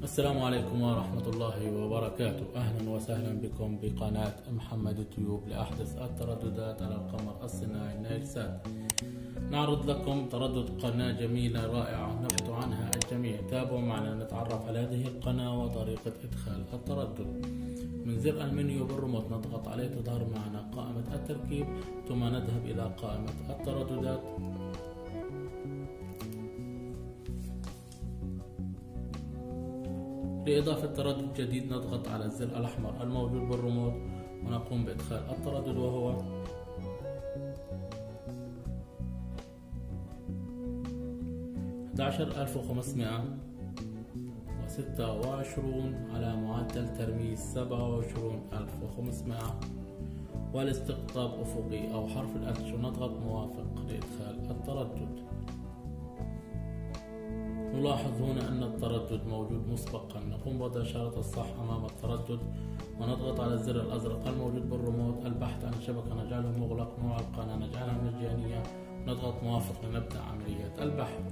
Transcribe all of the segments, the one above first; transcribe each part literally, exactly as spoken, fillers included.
السلام عليكم ورحمة الله وبركاته. أهلا وسهلا بكم بقناة محمد تيوب لأحدث الترددات على القمر الصناعي نايل سات. نعرض لكم تردد قناة جميلة رائعة نبحث عنها الجميع. تابعوا معنا نتعرف على هذه القناة وطريقة إدخال التردد. من زر المنيو بالريموت نضغط عليه تظهر معنا قائمة التركيب، ثم نذهب إلى قائمة الترددات. لإضافة تردد جديد نضغط على الزر الأحمر الموجود بالريموت ونقوم بإدخال التردد، وهو أحد عشر ألف وخمسمائة وستة وعشرين على معدل ترميز سبعة وعشرين ألف وخمسمائة، والاستقطاب أفقي أو حرف الأتش، ونضغط موافق لإدخال التردد. نلاحظ هنا أن التردد موجود مسبقا. نقوم بوضع إشارة الصح أمام التردد ونضغط على الزر الأزرق الموجود بالريموت. البحث عن الشبكة نجعله مغلق، نوع القناة نجعلها مجانية، نضغط موافق لنبدأ عملية البحث.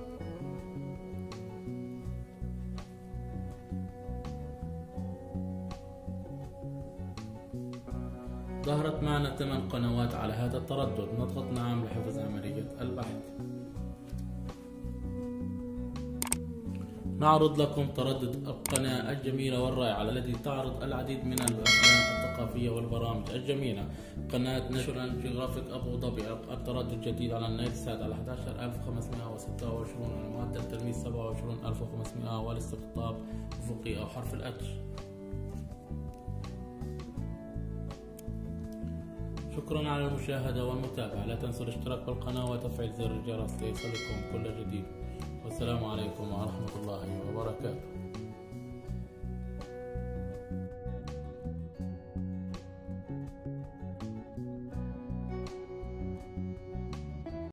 ظهرت معنا ثمان قنوات على هذا التردد، نضغط نعم لحفظ عملية البحث. نعرض لكم تردد القناة الجميلة والرائعة التي تعرض العديد من الأفلام الثقافية والبرامج الجميلة. قناة ناشونال جيوغرافيك أبو ظبي. التردد جديد على النايل سات على أحد عشر ألف وخمسمائة وستة وعشرين على معدل ترميز سبعة وعشرين ألف وخمسمائة، والاستقطاب أفقي أو حرف الأتش. شكرا على المشاهدة والمتابعة. لا تنسوا الاشتراك بالقناة وتفعيل زر الجرس ليصلكم كل جديد. والسلام عليكم ورحمة الله وبركاته.